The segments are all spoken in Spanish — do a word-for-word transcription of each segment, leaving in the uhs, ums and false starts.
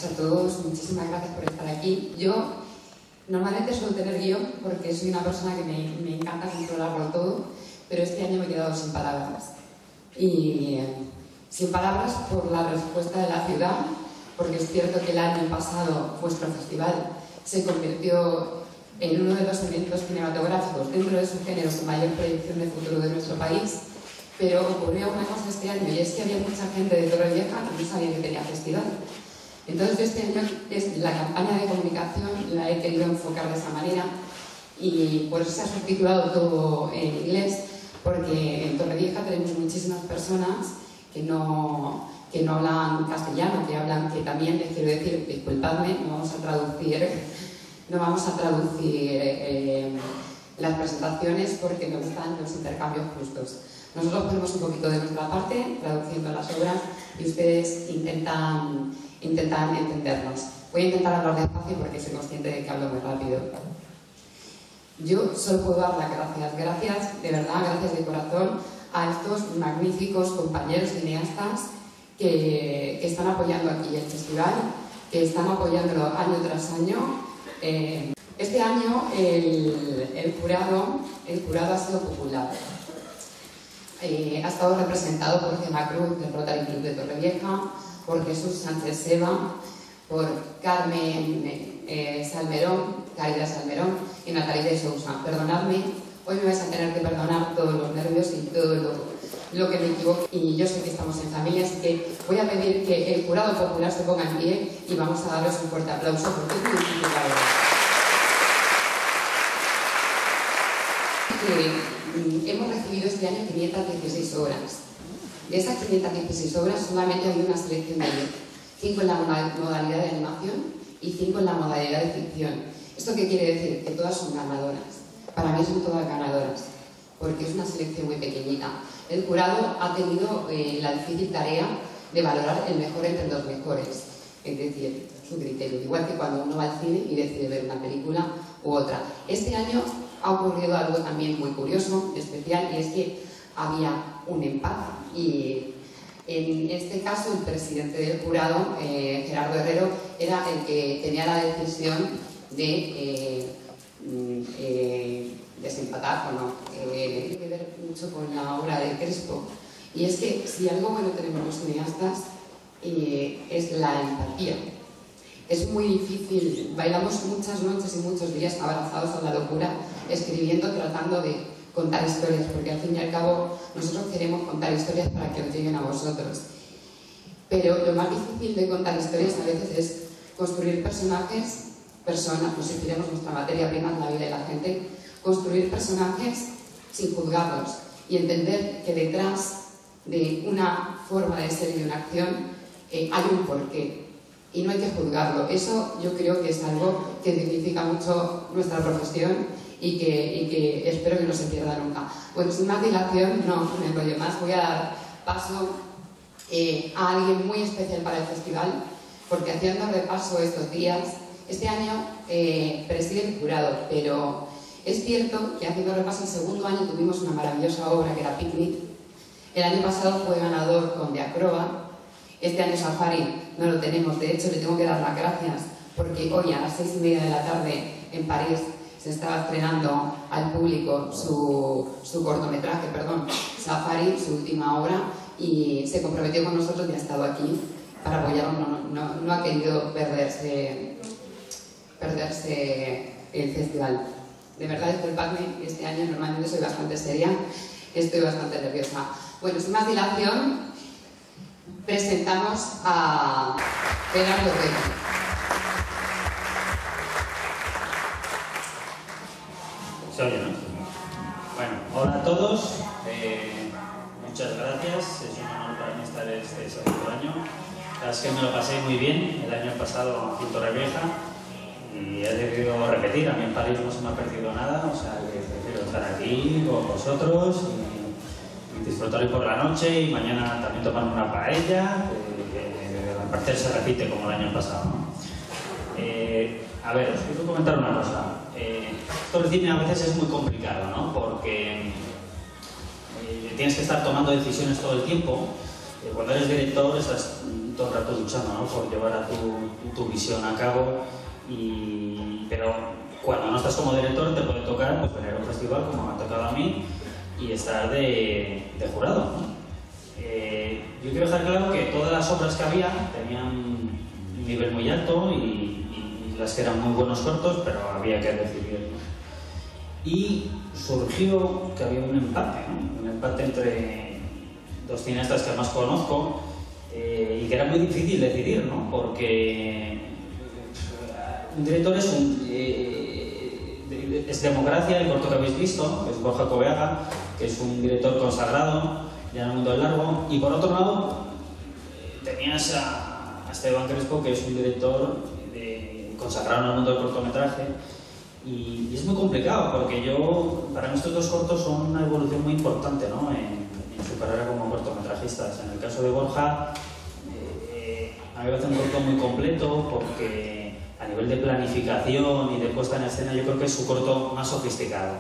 a todos, muchísimas gracias por estar aquí. Yo normalmente suelo tener guión porque soy una persona que me, me encanta controlarlo todo, pero este año me he quedado sin palabras. Y eh, sin palabras por la respuesta de la ciudad, porque es cierto que el año pasado vuestro festival se convirtió en uno de los eventos cinematográficos dentro de su género con mayor proyección de futuro de nuestro país, pero ocurrió una cosa este año y es que había mucha gente de Torrevieja que no sabía que tenía festival. Entonces yo este año es la campaña de comunicación la he querido enfocar de esa manera y por eso se ha subtitulado todo en inglés, porque en Torrevieja tenemos muchísimas personas que no, que no hablan castellano, que hablan, que también les quiero decir, disculpadme, no vamos a traducir, no vamos a traducir eh, las presentaciones porque me gustan los intercambios justos. Nosotros ponemos un poquito de nuestra parte traduciendo las obras y ustedes intentan, intentan entendernos. Voy a intentar hablar despacio porque soy consciente de que hablo muy rápido. Yo solo puedo dar las gracias, gracias, de verdad, gracias de corazón a estos magníficos compañeros cineastas que, que están apoyando aquí el festival, que están apoyándolo año tras año. Eh, este año el, el, jurado, el jurado ha sido popular. Eh, ha estado representado por Gemma Cruz del Rotary Club de Torrevieja, por Jesús Sánchez Seva, por Carmen eh, Salmerón, Caridad Salmerón y Natalia de Sousa. Perdonadme, hoy me vais a tener que perdonar todos los nervios y todo lo, lo que me equivoco. Y yo sé que estamos en familia, así que voy a pedir que el jurado popular se ponga en pie y vamos a darles un fuerte aplauso porque es muy difícil la verdad. Que, hemos recibido este año quinientas dieciséis obras. De esas quinientas dieciséis obras solamente hay una selección de diez. cinco en la modalidad de animación y cinco en la modalidad de ficción. ¿Esto qué quiere decir? Que todas son ganadoras. Para mí son todas ganadoras, porque es una selección muy pequeñita. El jurado ha tenido eh, la difícil tarea de valorar el mejor entre los mejores. Es decir, su criterio. Igual que cuando uno va al cine y decide ver una película u otra. Este año ha ocurrido algo también muy curioso, especial, y es que había un empate. Y en este caso, el presidente del jurado, eh, Gerardo Herrero, era el que tenía la decisión de eh, eh, desempatar o no. Eh, tiene que ver mucho con la obra de Crespo. Y es que si algo bueno tenemos los cineastas eh, es la empatía. Es muy difícil, bailamos muchas noches y muchos días abrazados a la locura, escribiendo, tratando de contar historias, porque al fin y al cabo nosotros queremos contar historias para que os lleguen a vosotros. Pero lo más difícil de contar historias a veces es construir personajes, personas, nos inspiremos nuestra materia prima, la vida de la gente, construir personajes sin juzgarlos y entender que detrás de una forma de ser y de una acción eh, hay un porqué. Y no hay que juzgarlo. Eso yo creo que es algo que dignifica mucho nuestra profesión y que, y que espero que no se pierda nunca. Bueno, sin más dilación, no me enrollo más, voy a dar paso eh, a alguien muy especial para el festival, porque haciendo repaso estos días, este año eh, preside el jurado, pero es cierto que haciendo repaso el segundo año tuvimos una maravillosa obra que era Picnic. El año pasado fue ganador con De Acroba. Este año Safari no lo tenemos, de hecho le tengo que dar las gracias porque hoy a las seis y media de la tarde en París se estaba estrenando al público su, su cortometraje, perdón, Safari, su última obra, y se comprometió con nosotros y ha estado aquí para apoyarnos, no, no, no ha querido perderse, perderse el festival. De verdad, disculpadme, este año normalmente soy bastante seria, estoy bastante nerviosa. Bueno, sin más dilación, presentamos a Gerardo Herrero. ¿Se oye, no? Bueno, hola a todos, eh, muchas gracias, es un honor para mí estar este segundo año. La verdad es que me lo pasé muy bien el año pasado aquí en Torrevieja y he decidido repetir. A mí en París no se me ha perdido nada, o sea que prefiero estar aquí con vosotros y, y disfrutar hoy por la noche y mañana también tomar una paella, que al parecer se repite como el año pasado, ¿no? Eh, a ver, os quiero comentar una cosa. Eh, esto del cine a veces es muy complicado, ¿no? Porque eh, tienes que estar tomando decisiones todo el tiempo eh, cuando eres director estás todo el rato luchando, ¿no?, por llevar a tu, tu visión a cabo, y, pero cuando no estás como director te puede tocar pues, venir a un festival como me ha tocado a mí y estar de, de jurado, ¿no? Eh, yo quiero dejar claro que todas las obras que había tenían un nivel muy alto y, y, y las que eran muy buenos cortos, pero había que decidir, ¿no? Y surgió que había un empate, ¿no?, un empate entre dos cineastas que más conozco, eh, y que era muy difícil decidir, ¿no?, porque un director es, un, eh, es Democracia, el corto que habéis visto, es Borja Coveaga, que es un director consagrado ya en el mundo del largo, y por otro lado eh, tenías a, a Esteban Crespo, que es un director de, consagrado en el mundo del cortometraje, y, y es muy complicado porque yo, para mí estos dos cortos son una evolución muy importante, ¿no?, en, en su carrera como cortometrajistas. En el caso de Borja, eh, a mí me parece un corto muy completo porque a nivel de planificación y de puesta en escena yo creo que es su corto más sofisticado.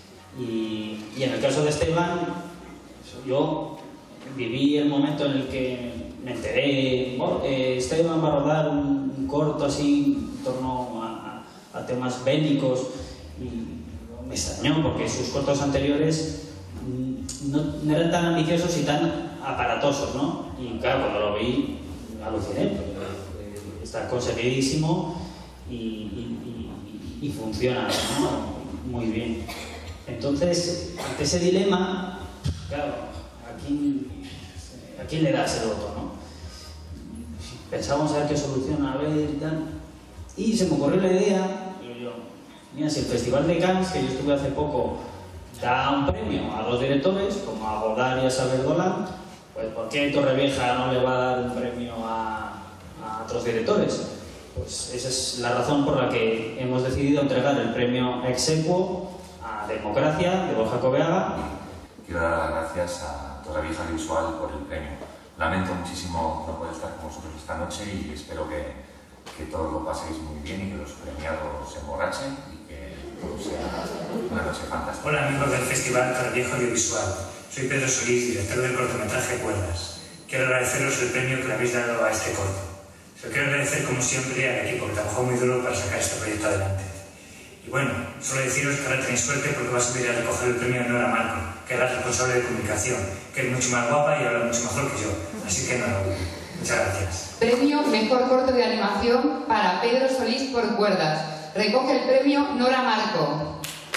Y, y en el caso de Esteban, yo viví el momento en el que me enteré, bueno, eh, Esteban va a rodar un, un corto así en torno a, a, a temas bélicos, y me extrañó porque sus cortos anteriores no, no eran tan ambiciosos y tan aparatosos, ¿no? Y claro, cuando lo vi aluciné, porque eh, está conseguidísimo y, y, y, y funciona, ¿no?, muy bien. Entonces, ante ese dilema, claro, ¿a quién, ¿a quién le das el voto, no? Pensábamos a ver qué solución a ver y tal, y se me ocurrió la idea, digo yo, mira, si el Festival de Cannes, que yo estuve hace poco, da un premio a dos directores, como a Godard y a Xavier Dolan, pues ¿por qué Torrevieja no le va a dar un premio a, a otros directores? Pues esa es la razón por la que hemos decidido entregar el premio ex aequo a Democracia, de Borja Coveaga. Quiero dar las gracias a Torrevieja Visual por el premio. Lamento muchísimo no poder estar con vosotros esta noche y espero que, que todos lo paséis muy bien y que los premiados se emborrachen y que todo sea una noche fantástica. Hola amigos del Festival Torrevieja Audiovisual. Soy Pedro Solís, director del cortometraje Cuerdas. Quiero agradeceros el premio que le habéis dado a este corto. Se lo quiero agradecer como siempre al equipo que trabajó muy duro para sacar este proyecto adelante. Y bueno, solo deciros que ahora tenéis suerte porque va a subir a recoger el premio Nora Marco, que es la responsable de comunicación, que es mucho más guapa y habla mucho mejor que yo. Así que enhorabuena. Muchas gracias. Premio Mejor Corto de Animación para Pedro Solís por Cuerdas. Recoge el premio Nora Marco.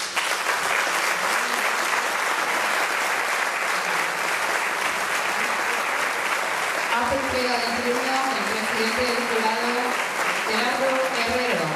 Hace entrega del premio el presidente del jurado, Gerardo Herrero.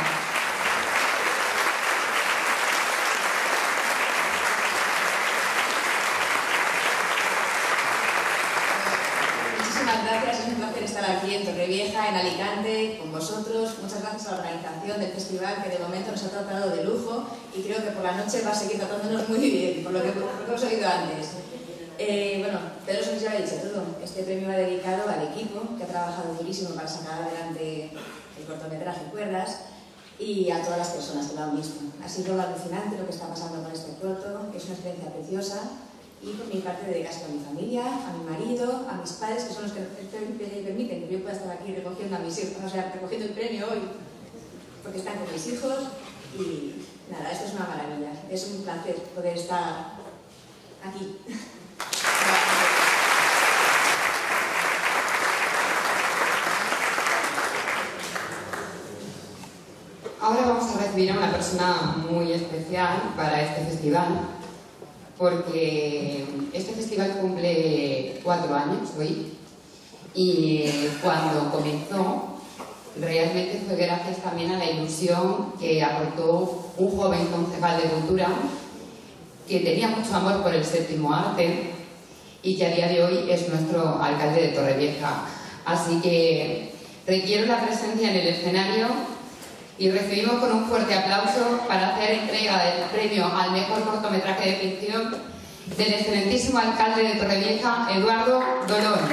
Muchísimas gracias, es un placer estar aquí en Torrevieja, en Alicante, con vosotros. Muchas gracias a la organización del festival, que de momento nos ha tratado de lujo y creo que por la noche va a seguir tratándonos muy bien, por lo que, por lo que hemos oído antes. Eh, bueno, Pedro Solís ya lo ha dicho todo. Este premio va dedicado al equipo que ha trabajado durísimo para sacar adelante el cortometraje Cuerdas y a todas las personas que lo han visto. Ha sido alucinante lo que está pasando con este corto, es una experiencia preciosa. Y por mi parte dedicárselo a mi familia, a mi marido, a mis padres, que son los que permiten que yo pueda estar aquí recogiendo a mis hijos, o sea, recogiendo el premio hoy, porque están con mis hijos. Y nada, esto es una maravilla. Es un placer poder estar aquí. Ahora vamos a recibir a una persona muy especial para este festival, porque este festival cumple cuatro años hoy, y cuando comenzó realmente fue gracias también a la ilusión que aportó un joven concejal de cultura que tenía mucho amor por el séptimo arte y que a día de hoy es nuestro alcalde de Torrevieja. Así que requiero la presencia en el escenario y recibimos con un fuerte aplauso para hacer entrega del premio al mejor cortometraje de ficción del excelentísimo alcalde de Torrevieja, Eduardo Dolón.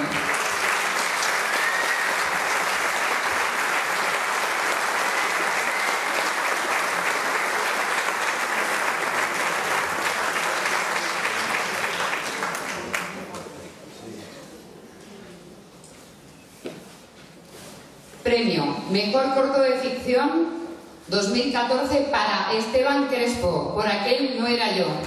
Premio Mejor Corto de Ficción dos mil catorce para Esteban Crespo, por aquel no era yo.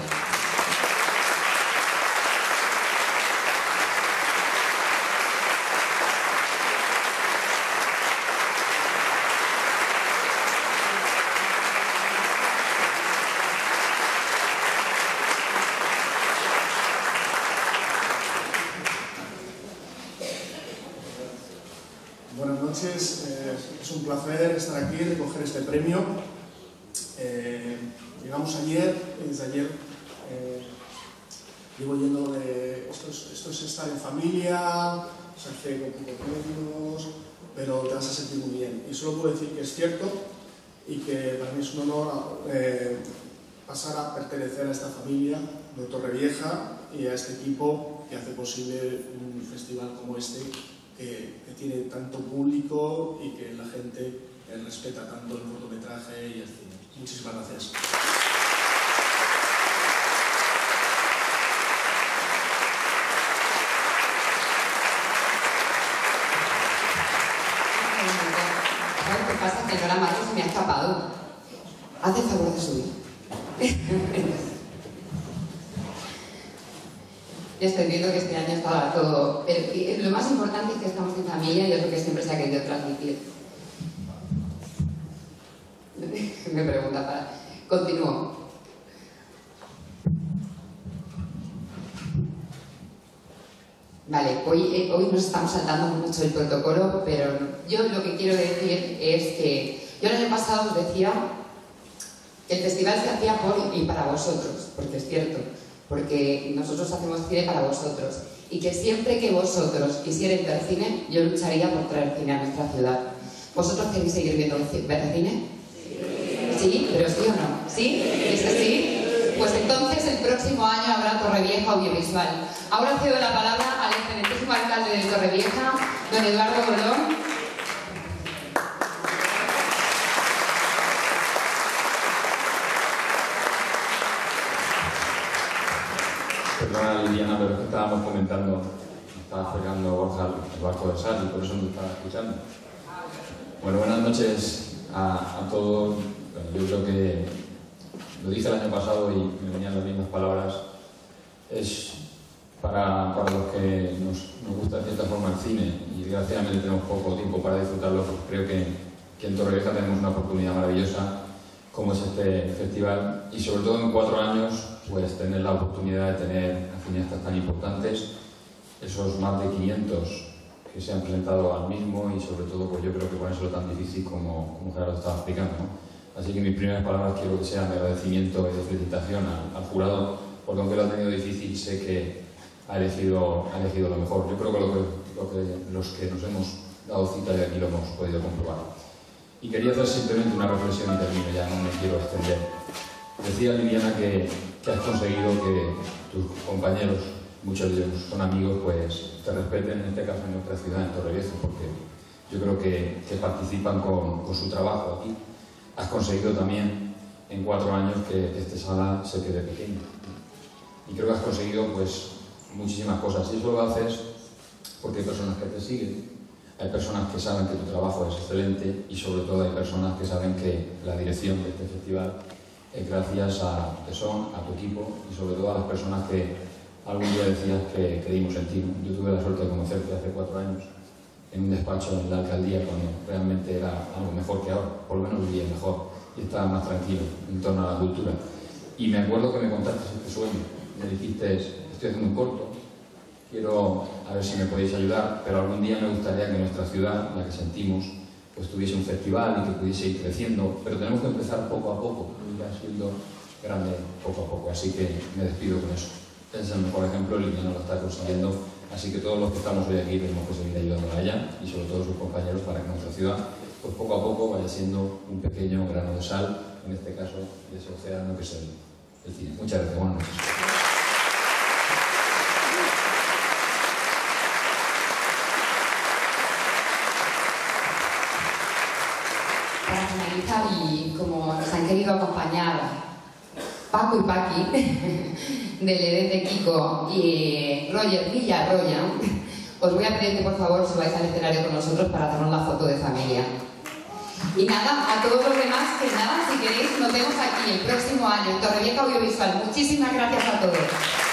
Buenas noches, eh, es un placer estar aquí y recoger este premio. Eh, llegamos ayer, y desde ayer eh, llevo yendo de esto es, esto es estar en familia, se hace con pocos medios, pero te vas a sentir muy bien. Y solo puedo decir que es cierto y que para mí es un honor eh, pasar a pertenecer a esta familia de Torrevieja y a este equipo que hace posible un festival como este. Que, que tiene tanto público y que la gente eh, respeta tanto el cortometraje y el cine. Muchísimas gracias. ¿Sabes qué pasa? Que Nora Mato se me ha escapado. Haz el favor de subir. Ya estoy viendo que este año estaba todo... Pero lo más importante es que estamos en familia y es lo que siempre se ha querido transmitir. Me pregunta para... Continúo. Vale, hoy, eh, hoy nos estamos saltando mucho el protocolo, pero yo lo que quiero decir es que... Yo el año pasado os decía que el festival se hacía por y para vosotros, porque es cierto. Porque nosotros hacemos cine para vosotros y que siempre que vosotros quisierais ver cine, yo lucharía por traer cine a nuestra ciudad. ¿Vosotros queréis seguir viendo ver cine? Sí. ¿Sí? ¿Pero sí o no? ¿Sí? ¿Es así? Pues entonces el próximo año habrá Torrevieja Audiovisual. Ahora cedo la palabra al excelentísimo alcalde de Torrevieja, don Eduardo Golón. Perdona, Liliana, pero es que estábamos comentando, estaba acercando Borja el barco de sal y por eso no estaba escuchando. Bueno, buenas noches a, a todos. Yo creo que lo dije el año pasado y me venían las mismas palabras. Es para, para los que nos, nos gusta de cierta forma el cine y desgraciadamente tenemos poco tiempo para disfrutarlo, pues creo que, que en Torrevieja tenemos una oportunidad maravillosa como es este festival y sobre todo en cuatro años pues tener la oportunidad de tener a cineastas tan importantes, esos más de quinientos que se han presentado al mismo y sobre todo pues yo creo que ponérselo tan difícil como, como Gerardo estaba explicando, ¿no? Así que mis primeras palabras quiero que sean de agradecimiento y de felicitación al, al jurado, porque aunque lo ha tenido difícil sé que ha elegido, ha elegido lo mejor. Yo creo que, lo que, lo que los que nos hemos dado cita de aquí lo hemos podido comprobar. Y quería hacer simplemente una reflexión y termino, ya no me quiero extender. Decía Liliana que, que has conseguido que tus compañeros, muchos de ellos son amigos, pues te respeten, en este caso en nuestra ciudad, en Torrevieja, porque yo creo que, que participan con, con su trabajo aquí. Has conseguido también en cuatro años que, que esta sala se quede pequeña. Y creo que has conseguido pues muchísimas cosas. Y eso lo haces porque hay personas que te siguen. Hay personas que saben que tu trabajo es excelente y sobre todo hay personas que saben que la dirección de este festival es gracias a Tesón, a tu equipo y sobre todo a las personas que algún día decías que, que dimos en ti. Yo tuve la suerte de conocerte hace cuatro años en un despacho en la alcaldía cuando realmente era algo mejor que ahora, por lo menos vivía mejor y estaba más tranquilo en torno a la cultura. Y me acuerdo que me contaste este sueño, me dijiste, estoy haciendo un corto, quiero a ver si me podéis ayudar, pero algún día me gustaría que nuestra ciudad, la que sentimos, pues tuviese un festival y que pudiese ir creciendo, pero tenemos que empezar poco a poco, y ya siendo grande poco a poco, así que me despido con eso. Ese es el mejor ejemplo, Liliana lo está consiguiendo, así que todos los que estamos hoy aquí tenemos que seguir ayudando a ella y sobre todo a sus compañeros para que nuestra ciudad, pues poco a poco vaya siendo un pequeño grano de sal, en este caso de ese océano que es el, el cine. Muchas gracias, buenas noches. Para finalizar, y como nos han querido acompañar Paco y Paqui, del E D de Kiko y Roger Villarroya, os voy a pedir que por favor subáis al escenario con nosotros para hacernos la foto de familia. Y nada, a todos los demás, que nada, si queréis, nos vemos aquí el próximo año en Torrevieja Audiovisual. Muchísimas gracias a todos.